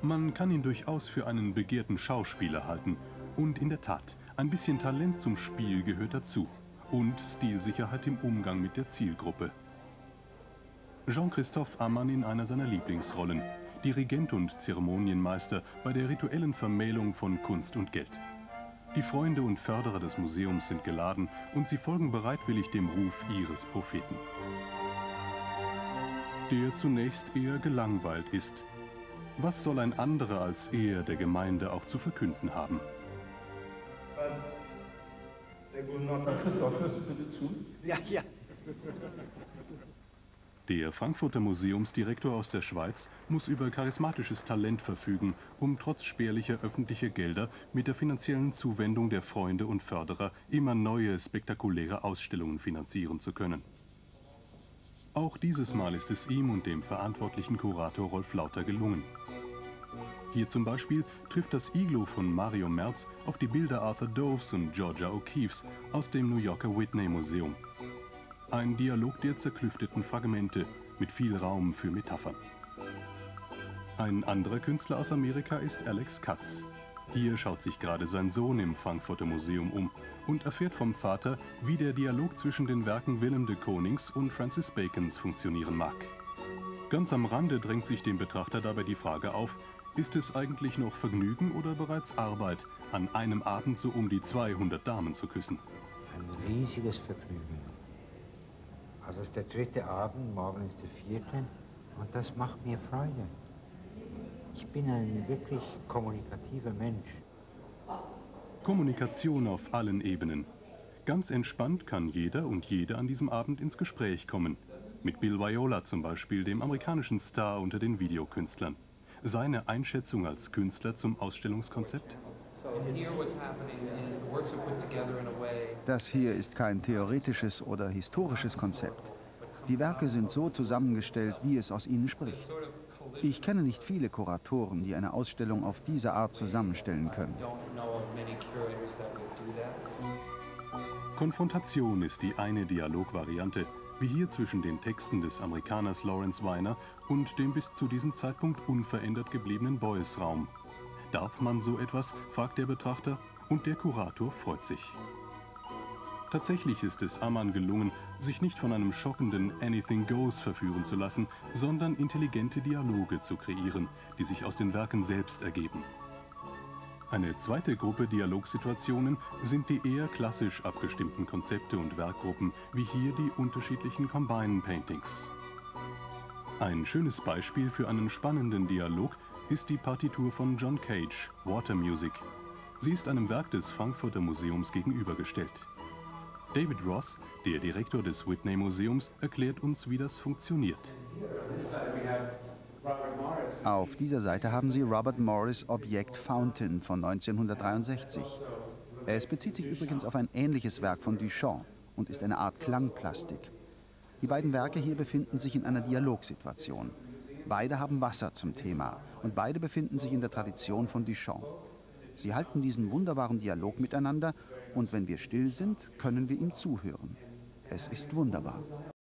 Man kann ihn durchaus für einen begehrten Schauspieler halten. Und in der Tat, ein bisschen Talent zum Spiel gehört dazu. Und Stilsicherheit im Umgang mit der Zielgruppe. Jean-Christophe Ammann in einer seiner Lieblingsrollen. Dirigent und Zeremonienmeister bei der rituellen Vermählung von Kunst und Geld. Die Freunde und Förderer des Museums sind geladen und sie folgen bereitwillig dem Ruf ihres Propheten. Der zunächst eher gelangweilt ist. Was soll ein anderer als er der Gemeinde auch zu verkünden haben? Christoph, hörst du bitte zu? Ja, ja. Der Frankfurter Museumsdirektor aus der Schweiz muss über charismatisches Talent verfügen, um trotz spärlicher öffentlicher Gelder mit der finanziellen Zuwendung der Freunde und Förderer immer neue, spektakuläre Ausstellungen finanzieren zu können. Auch dieses Mal ist es ihm und dem verantwortlichen Kurator Rolf Lauter gelungen. Hier zum Beispiel trifft das Iglo von Mario Merz auf die Bilder Arthur Doves und Georgia O'Keeffes aus dem New Yorker Whitney Museum. Ein Dialog der zerklüfteten Fragmente mit viel Raum für Metaphern. Ein anderer Künstler aus Amerika ist Alex Katz. Hier schaut sich gerade sein Sohn im Frankfurter Museum um und erfährt vom Vater, wie der Dialog zwischen den Werken Willem de Konings und Francis Bacons funktionieren mag. Ganz am Rande drängt sich dem Betrachter dabei die Frage auf, ist es eigentlich noch Vergnügen oder bereits Arbeit, an einem Abend so um die 200 Damen zu küssen? Ein riesiges Vergnügen. Also es ist der 3. Abend, morgen ist der 4. und das macht mir Freude. Ich bin ein wirklich kommunikativer Mensch. Kommunikation auf allen Ebenen. Ganz entspannt kann jeder und jede an diesem Abend ins Gespräch kommen. Mit Bill Viola zum Beispiel, dem amerikanischen Star unter den Videokünstlern. Seine Einschätzung als Künstler zum Ausstellungskonzept? Das hier ist kein theoretisches oder historisches Konzept. Die Werke sind so zusammengestellt, wie es aus ihnen spricht. Ich kenne nicht viele Kuratoren, die eine Ausstellung auf diese Art zusammenstellen können. Konfrontation ist die eine Dialogvariante, wie hier zwischen den Texten des Amerikaners Lawrence Weiner und dem bis zu diesem Zeitpunkt unverändert gebliebenen Beuys-Raum. Darf man so etwas, fragt der Betrachter, und der Kurator freut sich. Tatsächlich ist es Ammann gelungen, sich nicht von einem schockenden Anything Goes verführen zu lassen, sondern intelligente Dialoge zu kreieren, die sich aus den Werken selbst ergeben. Eine zweite Gruppe Dialogsituationen sind die eher klassisch abgestimmten Konzepte und Werkgruppen, wie hier die unterschiedlichen Combine Paintings. Ein schönes Beispiel für einen spannenden Dialog ist die Partitur von John Cage, Water Music. Sie ist einem Werk des Frankfurter Museums gegenübergestellt. David Ross, der Direktor des Whitney Museums, erklärt uns, wie das funktioniert. Auf dieser Seite haben Sie Robert Morris' Objekt Fountain von 1963. Es bezieht sich übrigens auf ein ähnliches Werk von Duchamp und ist eine Art Klangplastik. Die beiden Werke hier befinden sich in einer Dialogsituation. Beide haben Wasser zum Thema und beide befinden sich in der Tradition von Duchamp. Sie halten diesen wunderbaren Dialog miteinander und wenn wir still sind, können wir ihm zuhören. Es ist wunderbar.